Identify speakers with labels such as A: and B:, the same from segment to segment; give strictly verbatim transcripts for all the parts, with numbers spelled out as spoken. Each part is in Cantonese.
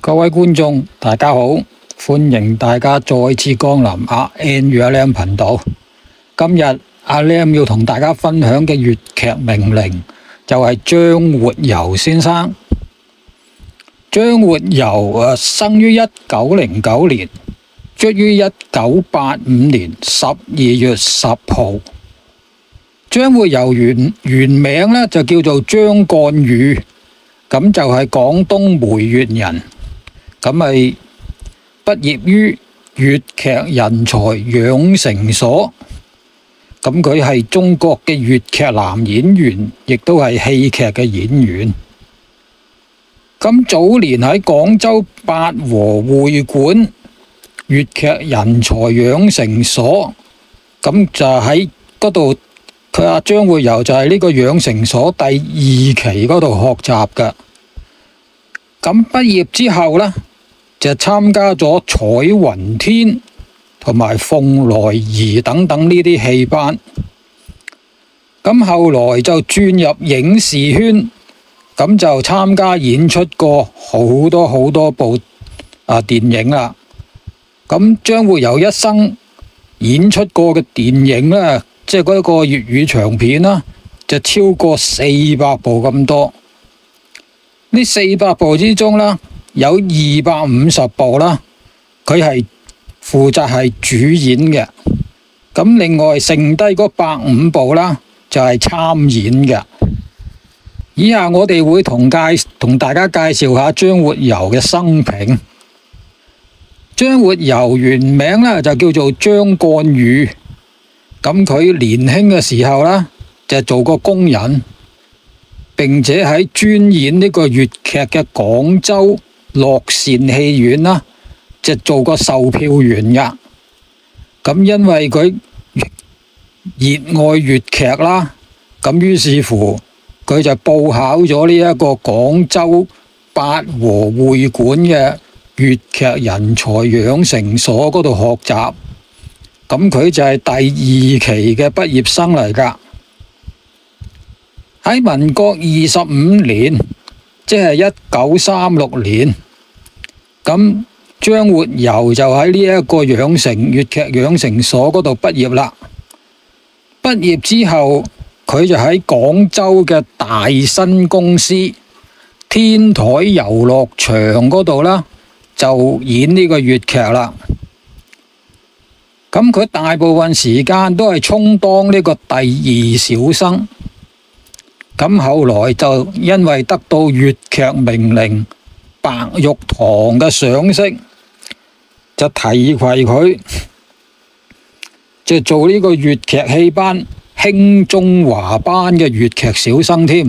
A: 各位觀眾，大家好，歡迎大家再次光臨阿 N 與阿 Lam 頻道。今日阿 Lam 要同大家分享嘅粵劇名伶就係張活游先生。張活游啊，生於一九零九年，卒於一九八五年十二月十號。張活游原原名呢就叫做張幹宇，咁就係廣東梅縣人。咁咪畢業於粵劇人才養成所，咁佢係中國嘅粵劇男演員，亦都係戲劇嘅演員。咁早年喺廣州八和會館粵劇人才養成所，咁就喺嗰度，佢阿張活游就係呢個養成所第二期嗰度學習㗎。咁畢業之後呢，就參加咗彩雲天同埋鳳來儀等等呢啲戲班，咁後來就轉入影視圈，咁就參加演出過好多好多部啊電影啦。咁張活游一生演出過嘅電影呢，即係嗰個粵語長片啦，就超過四百部咁多。呢四百部之中啦，有二百五十部啦，佢係負責係主演嘅。咁另外剩低嗰百五部啦，就係參演嘅。以下我哋會同介同大家介紹下張活游嘅生平。張活游原名呢就叫做張幹宇，咁佢年輕嘅時候呢，就做過工人，並且喺專演呢個粵劇嘅廣州樂善戲院啦，就做過售票員噶。咁因為佢熱愛粵劇啦，咁於是乎佢就報考咗呢一個廣州八和會館嘅粵劇人才養成所嗰度學習。咁佢就係第二期嘅畢業生嚟噶。喺民國二十五年，即係一九三六年，咁張活游就喺呢一個養成粵劇養成所嗰度畢業啦。畢業之後，佢就喺廣州嘅大新公司天台遊樂場嗰度啦，就演呢個粵劇啦。咁佢大部分時間都係充當呢個第二小生。咁後來就因為得到粵劇名伶白玉堂嘅賞識，就提攜佢，就做呢個粵劇戲班興中華班嘅粵劇小生添。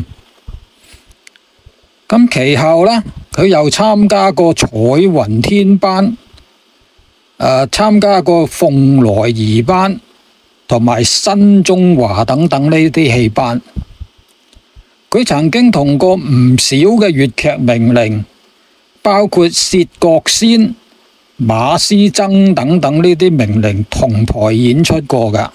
A: 咁其後呢，佢又參加過彩雲天班，誒參加過鳳來儀班同埋新中華等等呢啲戲班。佢曾經同過唔少嘅粵劇名伶，包括薛覺先、馬師曾等等呢啲名伶同台演出過噶。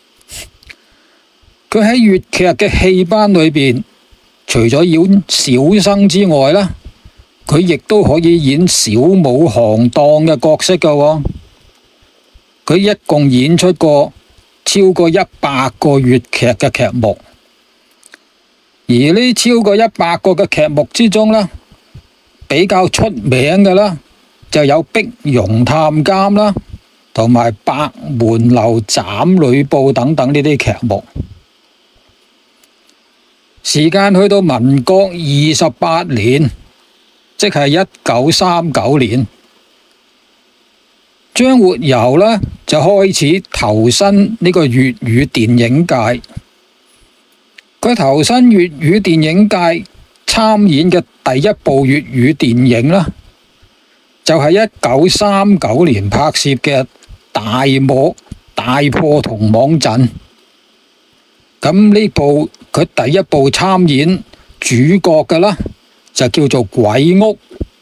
A: 佢喺粵劇嘅戲班裏邊，除咗演小生之外呢，佢亦都可以演小武行當嘅角色噶。佢一共演出過超過一百個粵劇嘅劇目。而呢超過一百個嘅劇目之中呢，比較出名嘅啦，就有《碧蓉探監》啦，同埋《白門樓斬呂布》等等呢啲劇目。時間去到民國二十八年，即係一九三九年，張活游呢就開始投身呢個粵語電影界。佢投身粵語電影界參演嘅第一部粵語電影啦，就係一九三九年拍攝嘅《大破大破銅網陣》。咁呢部佢第一部參演主角嘅啦，就叫做鬼屋。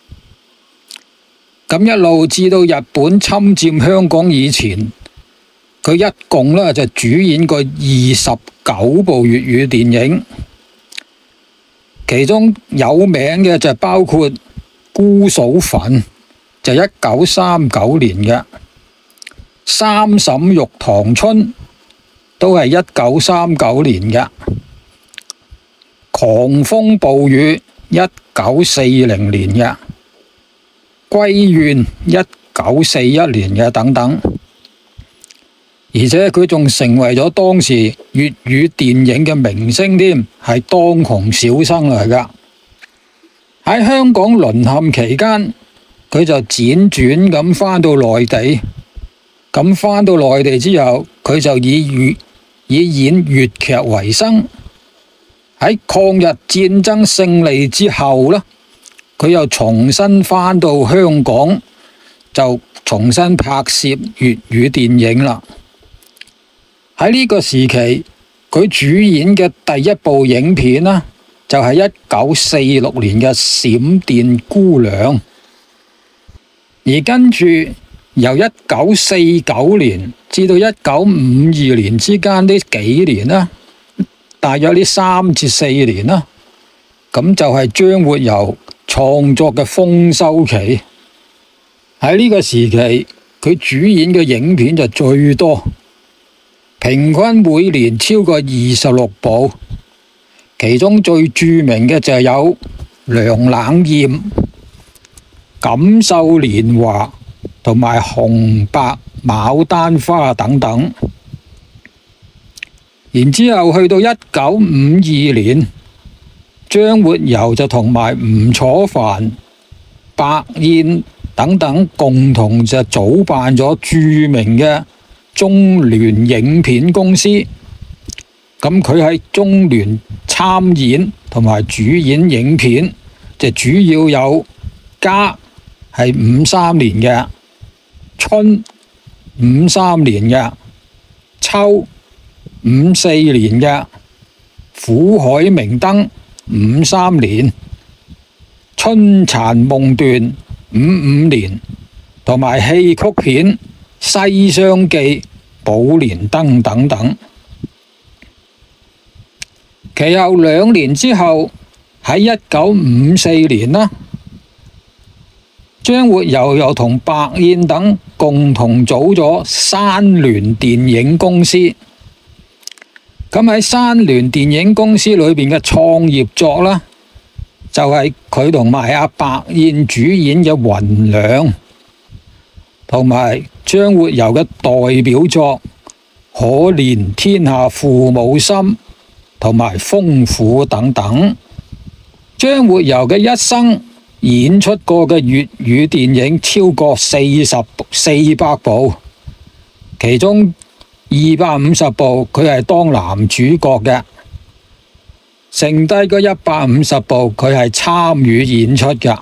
A: 咁一路至到日本侵佔香港以前，佢一共呢就主演過二十九部粵語電影，其中有名嘅就包括姑嫂墳就一九三九年嘅，三嬸玉堂春都係一九三九年嘅，狂風暴雨一九四零年嘅，歸園一九四一年嘅等等。而且佢仲成為咗當時粵語電影嘅明星添，係當紅小生嚟噶。喺香港淪陷期間，佢就輾轉咁返到內地。咁返到內地之後，佢就以粵以演粵劇為生。喺抗日戰爭勝利之後呢，佢又重新返到香港，就重新拍攝粵語電影啦。喺呢個時期，佢主演嘅第一部影片呢，就係一九四六年嘅《閃電姑娘》，而跟住由一九四九年至到一九五二年之間呢幾年啦，大約呢三至四年啦，咁就係張活游創作嘅豐收期。喺呢個時期，佢主演嘅影片就最多。平均每年超過二十六部，其中最著名嘅就係有《梁冷艷》、《錦繡年華》同埋《紅白牡丹花》等等。然之後去到一九五二年，張活游就同埋吳楚帆、白燕等等共同就組辦咗著名嘅中聯影片公司。咁佢喺中聯參演同埋主演影片，就主要有家係五三年嘅，春五三年嘅，秋五四年嘅，苦海明燈五三年，春殘夢斷五五年，同埋戲曲片西廂記、寶蓮燈等等。其後兩年之後，喺一九五四年啦，張活游又同白燕等共同組咗山聯電影公司。咁喺山聯電影公司裏邊嘅創業作啦，就係佢同埋阿白燕主演嘅《雲娘》，同埋張活游嘅代表作《可憐天下父母心》同埋《豐婦》等等。張活游嘅一生演出過嘅粵語電影超過四十四百部，其中二百五十部佢係當男主角嘅，剩低嗰一百五十部佢係參與演出嘅。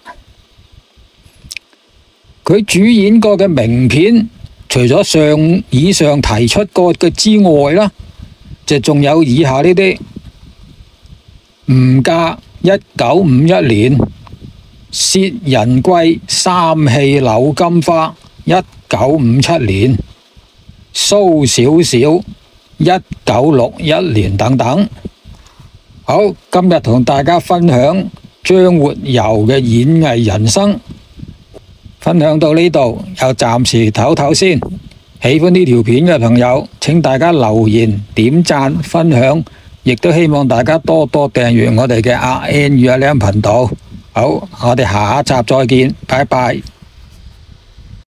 A: 佢主演過嘅名片，除咗上以上提出過嘅之外啦，就仲有以下呢啲：吳家一九五一年，薛仁貴三戲柳金花一九五七年，蘇小小一九六一年等等。好，今日同大家分享張活游嘅演藝人生，分享到呢度，又暫時唞唞先。喜歡呢條片嘅朋友，請大家留言、點讚、分享，亦都希望大家多多訂閱我哋嘅阿 N 與阿 Lam 頻道。好，我哋下一集再見，拜拜。